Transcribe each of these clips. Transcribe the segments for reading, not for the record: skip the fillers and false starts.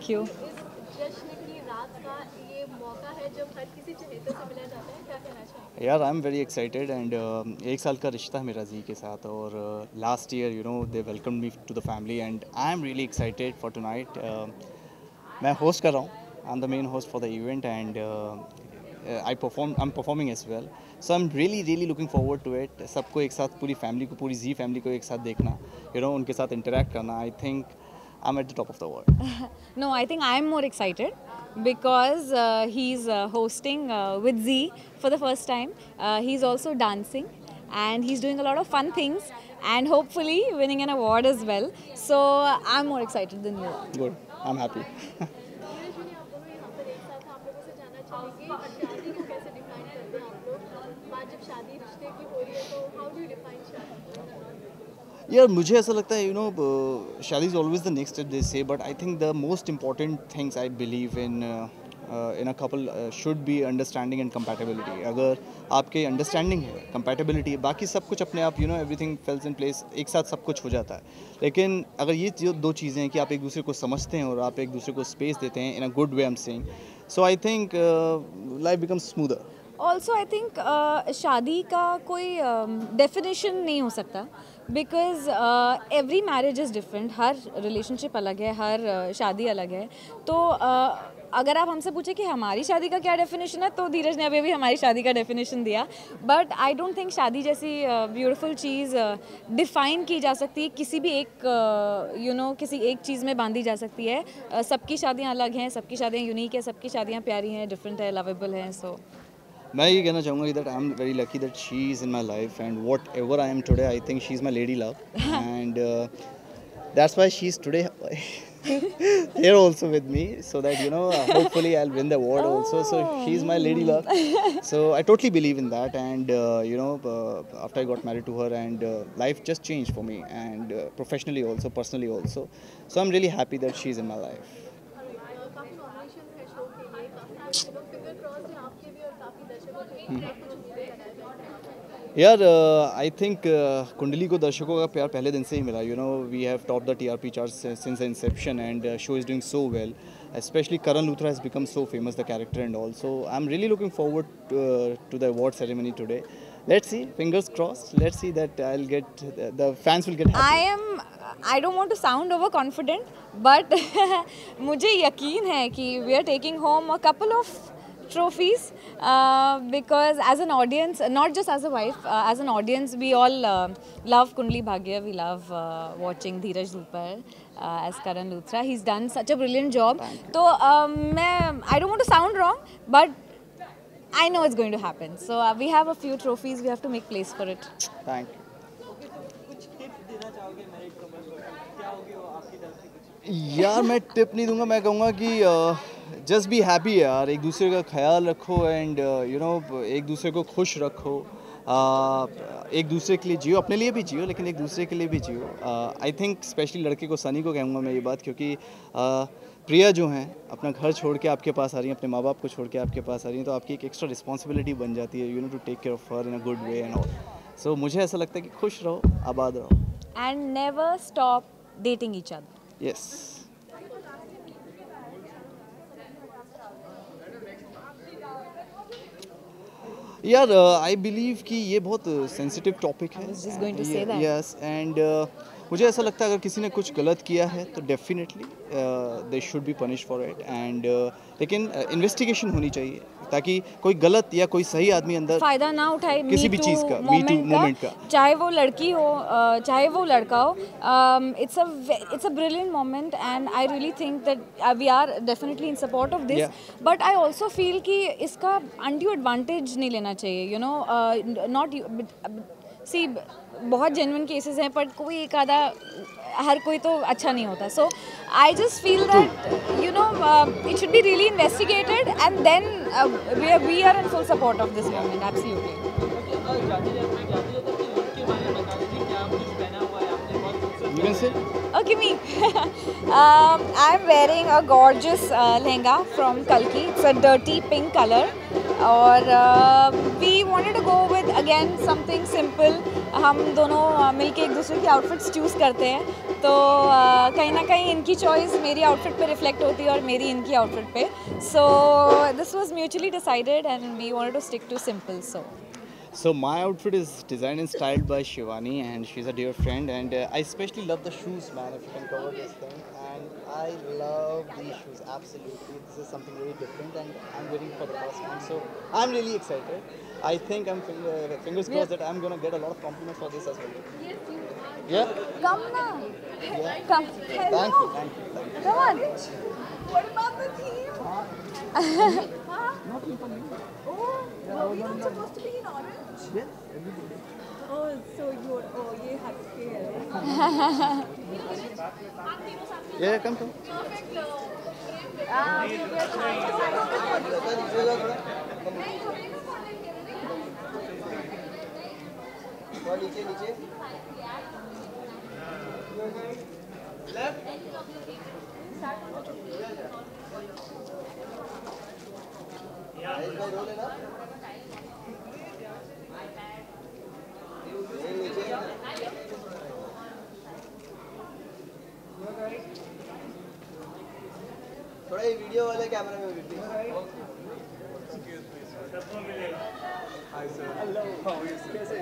Thank you. इस जश्न की रात का ये मौका है जब हर किसी चहेते से मिला जाता है, क्या कहना चाहेंगे? यार I am very excited and एक साल का रिश्ता है मेरा जी के साथ और last year you know they welcome me to the family and I am really excited for tonight. मैं होस्ट कर रहा हूँ, I am the main host for the event and I am performing as well, so I am really looking forward to it. सबको एक साथ, पूरी family को, पूरी जी फैमिली को एक साथ देखना, यू नो उनके साथ इंटरेक्ट करना, I think I am at the top of the world. No, I think I'm more excited because he's hosting with Z for the first time. He's also dancing and he's doing a lot of fun things and hopefully winning an award as well. So I'm more excited than you are. Good, I am happy. Neeraj ji, आप दोनों यहाँ पर एक साथ हैं, आप लोगों से जानना चाहेंगे शादी को कैसे डिफाइन करते हैं आप लोग? बात जब शादी रिश्ते की हो रही है तो हाउ डू यू डिफाइन शादी? यार मुझे ऐसा लगता है, यू नो शादी is always the next step they say, but I think the most important things I believe in a couple should be understanding and compatibility. अगर आपके अंडरस्टैंडिंग है, कंपैटिबिलिटी है, बाकी सब कुछ अपने आप, you know everything falls in place, एक साथ सब कुछ हो जाता है। लेकिन अगर ये जो दो चीज़ें हैं कि आप एक दूसरे को समझते हैं और आप एक दूसरे को स्पेस देते हैं in a good way, I am saying, so I think life becomes smoother. Also I think शादी का कोई डेफिनेशन नहीं हो सकता because every marriage is different, हर रिलेशनशिप अलग है, हर शादी अलग है। तो अगर आप हमसे पूछे कि हमारी शादी का क्या डेफिनेशन है, तो धीरज ने अभी अभी हमारी शादी का डेफिनेशन दिया। बट आई डोंट थिंक शादी जैसी ब्यूटीफुल चीज़ डिफ़ाइन की जा सकती है किसी भी एक यू नो किसी एक चीज़ में बांधी जा सकती है। सबकी शादियाँ अलग हैं, सबकी शादियाँ यूनिक है, सबकी शादियाँ प्यारी हैं, डिफरेंट है, लवेबल हैं। सो मैं ये कहना चाहूँगा that I am very lucky that she is in my life and whatever I am today, I think she is my lady love and that's why she is today here also with me, so that you know hopefully I'll win the award also. So she's my lady love, so I totally believe in that, and you know after I got married to her and life just changed for me, and professionally also, personally also, so I'm really happy that she's in my life. काफी nomination है show के लिए, काफी लोग finger cross है आपके भी और काफी दर्शकों के भी, क्या कुछ उम्मीदें लगाए जाएंगे? यार आई थिंक कुंडली को दर्शकों का प्यार पहले दिन से ही मिला, you know we have top the TRP charts since the inception and show is doing so well, especially Karan Luthra has become so famous, the character and all, so I'm really looking forward to the award ceremony today. Let's see, fingers crossed, let's see that I'll get the fans will get happy. I don't want to sound overconfident, but मुझे यकीन है कि we are taking home a couple of trophies because as an audience, not just as a wife, as an audience we all love Kundali Bhagya, we love watching Dheeraj Dhupar as Karan Luthra. He's done such a brilliant job. So I don't want to sound wrong, but I know it's going to happen. So we have a few trophies, we have to make place for it. Thank you. यार मैं tip नहीं दूंगा, मैं कहूँगा कि just be happy यार, एक दूसरे का ख्याल रखो एंड यू नो एक दूसरे को खुश रखो, एक दूसरे के लिए जियो, अपने लिए भी जियो लेकिन एक दूसरे के लिए भी जियो। आई थिंक स्पेशली लड़के को, सनी को कहूँगा मैं ये बात, क्योंकि प्रिया जो हैं अपना घर छोड़ के आपके पास आ रही हैं, अपने माँ बाप को छोड़ के आपके पास आ रही हैं, तो आपकी एक एक्स्ट्रा रिस्पॉन्सिबिलिटी बन जाती है, you know to take care of हर in a good way and all. So मुझे ऐसा लगता है कि खुश रहो, आबाद रहो And never stop dating each other. Yes. यार आई बिलीव कि ये बहुत सेंसिटिव टॉपिक है। was just going to say that. Yes and मुझे ऐसा लगता है अगर किसी ने कुछ गलत किया है तो definitely they should be punish for it and लेकिन इन्वेस्टिगेशन होनी चाहिए ताकि कोई गलत या कोई सही आदमी अंदर फायदा ना उठाए किसी भी चीज़ का, Me Too movement का, चाहे वो लड़की हो चाहे वो लड़का हो। It's a brilliant moment and I really think that we are definitely in support of this, but I also feel कि इसका अनड्यू एडवांटेज नहीं लेना चाहिए, यू नो नॉट सी बहुत जेन्युइन केसेस हैं, पर कोई एक आधा, हर कोई तो अच्छा नहीं होता। So I just feel that you know it should be really investigated and then we are in full support of this movement, absolutely. You can say? Okay, me. I'm wearing a gorgeous lehenga from Kalki. It's a dirty pink color. और we wanted to go with again something simple. हम दोनों मिलके एक दूसरे की outfits choose करते हैं, तो कहीं ना कहीं इनकी चॉइस मेरी आउटफिट पे रिफ्लेक्ट होती है और मेरी इनकी आउटफिट पे। So this was mutually decided and we wanted to stick to simple. So my outfit is designed and styled by Shivani, and she's a dear friend. And I especially love the shoes, man. If you can cover this thing, and I love these shoes absolutely. This is something very different, and I'm wearing it for the first time, so I'm really excited. I think I'm fingers crossed that I'm gonna get a lot of compliments for this as well. Yes, you are. Yeah. Come now. Yeah. Come. Hello. Thank you. Thank you. Thank you. Come on. What about the theme? Oh, we're not supposed to be in orange? Yes. Oh, so you're, ये हटके है। Yeah. Come. Perfect. नीचे नीचे थोड़ा ये video वाले camera में भी कैसे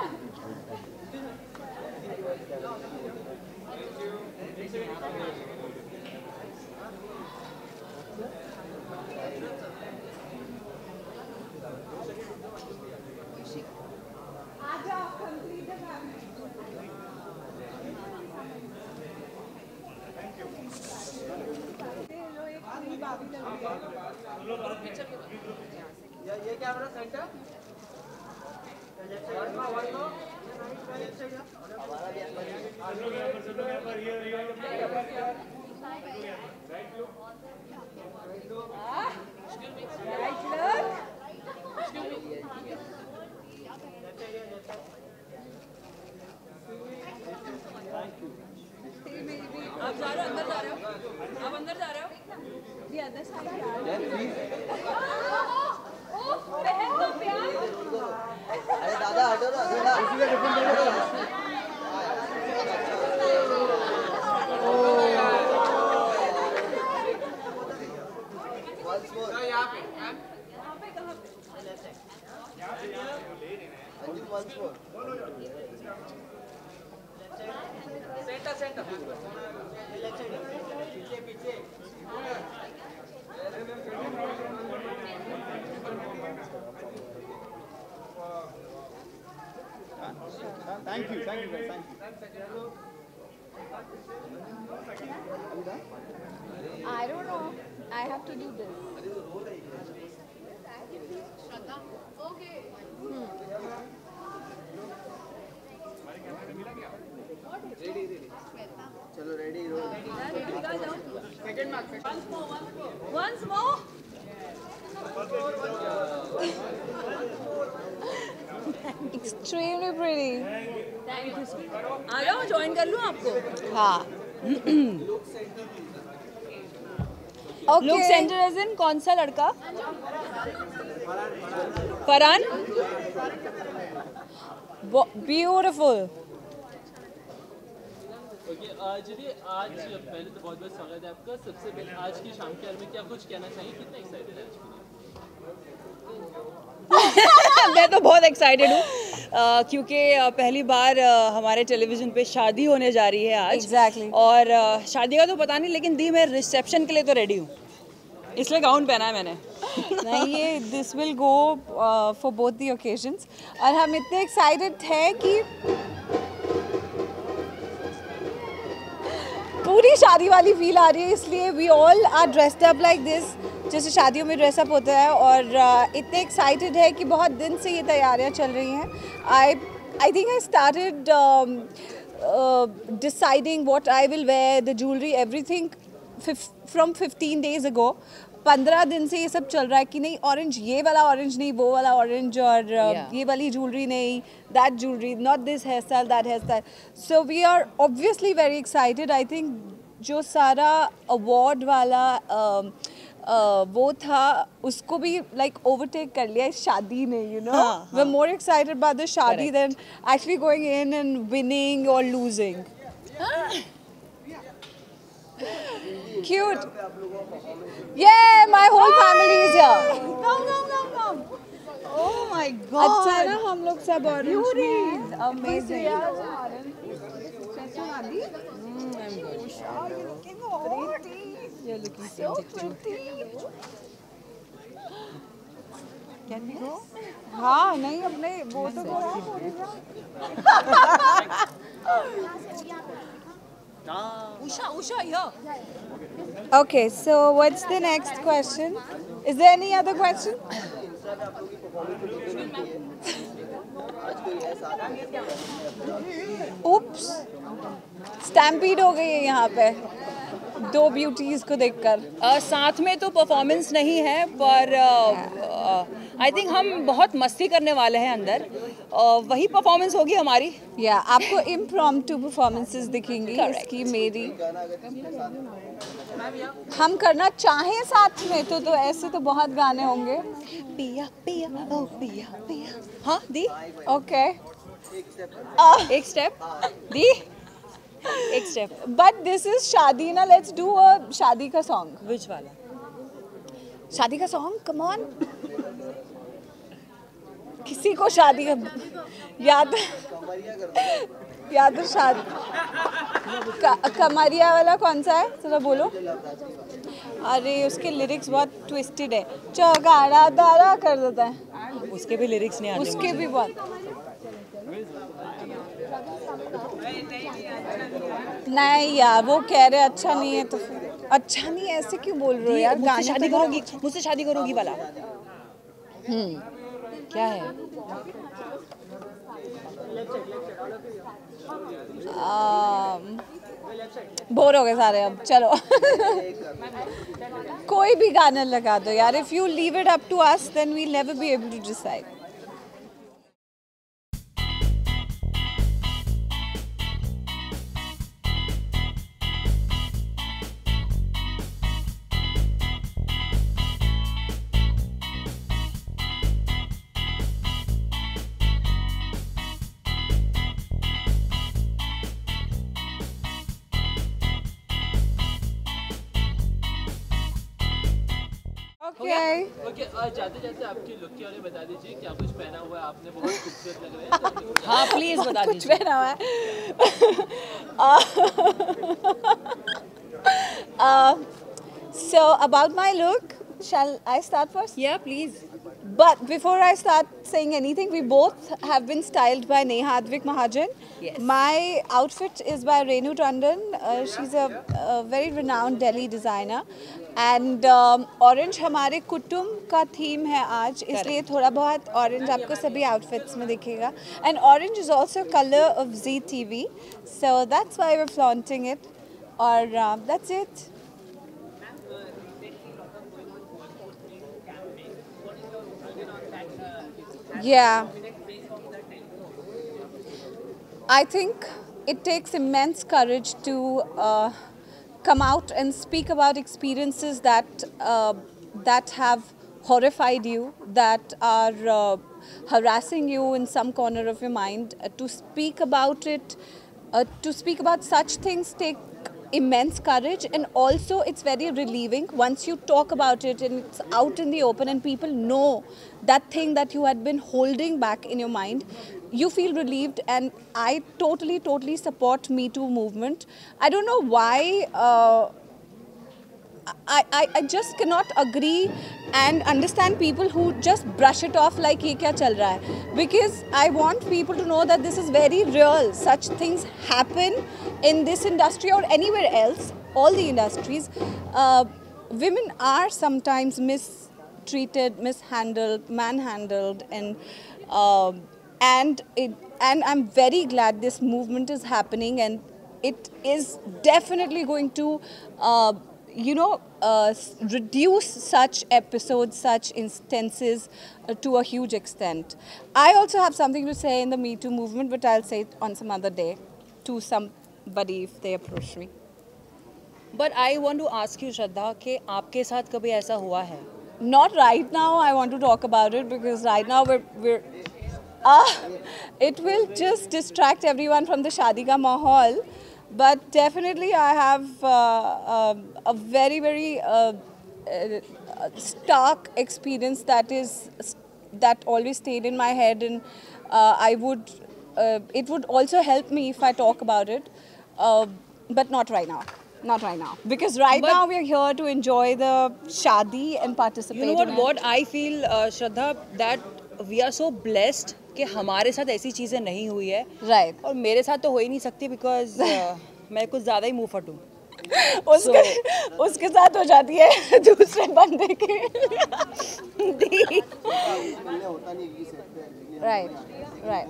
ये कैमरा सेंटर आप जा रहे हो, अंदर जा रहे हो, आप अंदर जा रहे हो, ये अदर साइड अरे दादा हटो ना once more यहाँ पे कहाँ पे once more सेंटर पीछे पीछे Thank you guys, thank you. I don't know. I have to do this. Shraddha. Okay. चलो ready Once more. Extremely pretty. Thank you so much. आ जाओ, ज्वाइन कर लूँ आपको? हाँ. Okay. Look centre as in कौन सा लड़का? फरहान? ब्यूटीफुल. चलिए आज पहले तो बहुत बहुत स्वागत है आपका. सबसे पहले आज की शाम के बारे में क्या कुछ कहना चाहिए, कितना एक्साइटेड है आज के लिए? मैं तो बहुत एक्साइटेड हूँ क्योंकि पहली बार हमारे टेलीविज़न पे शादी होने जा रही है आज. Exactly. और शादी का तो पता नहीं, लेकिन दी मैं रिसेप्शन के लिए तो रेडी हूँ, इसलिए गाउन पहना है मैंने. नहीं, ये this will go for both the occasions. और हम इतने एक्साइटेड हैं कि पूरी शादी वाली फील आ रही है, इसलिए we all are dressed up like this, जैसे शादियों में ड्रेसअप होता है. और इतने एक्साइटेड है कि बहुत दिन से ये तैयारियां चल रही हैं. I think I started deciding what I will wear, the jewellery, everything from 15 days ago. 15 दिन से ये सब चल रहा है कि नहीं ऑरेंज, ये वाला ऑरेंज नहीं, वो वाला ऑरेंज, और ये वाली ज्वेलरी नहीं, that jewellery, not this hair style, that hair style. So we are obviously very excited. I think जो सारा अवार्ड वाला वो था, उसको भी like overtake कर लिया इस शादी ने, you know. हाँ, We're more excited about the शादी than actually going in and winning or losing. Cute. Yeah, my whole family is here. Come. Oh my God. अच्छा है ना हम लोग सब orange में. Amazing. You're looking so pretty. Can we go? हाँ नहीं अपने वो तो Usha here. Okay, so what's the next question? Is there any other question? Oops. Stampede हो गई है यहाँ पे दो ब्यूटीज को देखकर. साथ में तो परफॉर्मेंस नहीं है, पर आई थिंक हम बहुत मस्ती करने वाले हैं अंदर. वही परफॉर्मेंस होगी हमारी. या आपको इम्प्रॉम्प्टू परफॉर्मेंसेस दिखेंगी इसकी मेरी. हम करना चाहें साथ में तो ऐसे तो बहुत गाने होंगे. पिया पिया ओ पिया पिया. हाँ दी. ओके एक स्टेप दी. एक स्टेप. बट दिस इज शादी ना. लेट्स डू अ शादी का सॉन्ग. विच वाला? शादी का सॉन्ग. Come on. किसी को शादी का याद शादी कमरिया वाला कौन सा है जरा बोलो. अरे उसके लिरिक्स बहुत ट्विस्टेड है. चौगाड़ा दारा कर देता है. उसके भी लिरिक्स नहीं आते. उसके भी बहुत. नहीं यार वो कह रहे अच्छा नहीं है तो फिर अच्छा नहीं है ऐसे क्यों बोल रहे हो यार. मुझसे शादी करोगी, मुझसे शादी करोगी वाला. क्या है? बोर हो गए सारे अब. चलो कोई भी गाना लगा दो यार. If you leave it up to us then we never be able to decide. Okay जाते जाते आपकी लुक के बारे में बता दीजिए. क्या कुछ पहना हुआ है आपने? बहुत खूबसूरत लग रहे हैं. हाँ प्लीज बता कुछ दीजिए. पहना हुआ है. So about my look, shall I start first? Yeah, please. But before I start saying anything, we both have been styled by Neha Advik Mahajan. Yes. My outfit is by Renu Tandon. She's a very renowned Delhi designer. And orange हमारे कुटुम का theme है आज, इसलिए थोड़ा बहुत orange आपको सभी outfits में दिखेगा. And orange is also color of Zee TV, so that's why we're flaunting it. और that's it. Yeah. I think it takes immense courage to come out and speak about experiences that that have horrified you, that are harassing you in some corner of your mind. To speak about it, to speak about such things take immense courage, and also it's very relieving once you talk about it and it's out in the open and people know that thing that you had been holding back in your mind. You feel relieved, and I totally support Me Too movement. I don't know why I just cannot agree and understand people who just brush it off like ye kya chal raha hai, because I want people to know that this is very real. Such things happen in this industry or anywhere else, all the industries. Women are sometimes mistreated, mishandled, manhandled, and I'm very glad this movement is happening, and it is definitely going to reduce such episodes, such instances to a huge extent. I also have something to say in the Me Too movement, but I'll say it on some other day to somebody if they approach me. But I want to ask you Shraddha कि आपके साथ कभी ऐसा हुआ है? Not right now. I want to talk about it because right now it will just distract everyone from the shadi ka mahal. But definitely, I have a very stark experience that always stayed in my head, and it would also help me if I talk about it, but not right now. Not right now. Because right now we are here to enjoy the shadi and participate. You know what? in it. What I feel, Shraddha, that we are so blessed कि हमारे साथ ऐसी चीज़ें नहीं हुई है. Right. और मेरे साथ तो हो ही नहीं सकती because मैं कुछ ज़्यादा ही मुँहफट हूँ. उसके साथ हो जाती है दूसरे बंदे के. Right.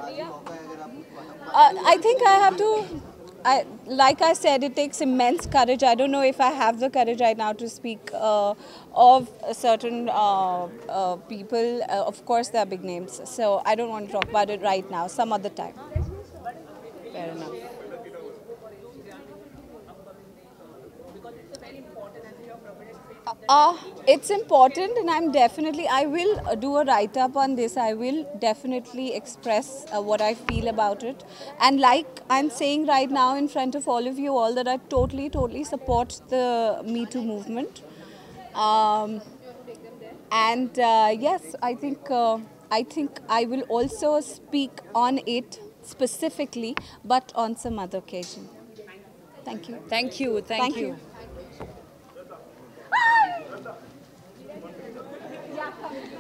I think I have to. Like I said, it takes immense courage. I don't know if I have the courage right now to speak of certain people. Of course, they are big names, so I don't want to talk about it right now. Some other time. Fair enough. It's important, and I will do a write-up on this. I will definitely express what I feel about it. And like I'm saying right now in front of all of you all, that I totally support the Me Too movement. Yes, I think I will also speak on it specifically, but on some other occasion. Thank you. Thank you. Thank you. you.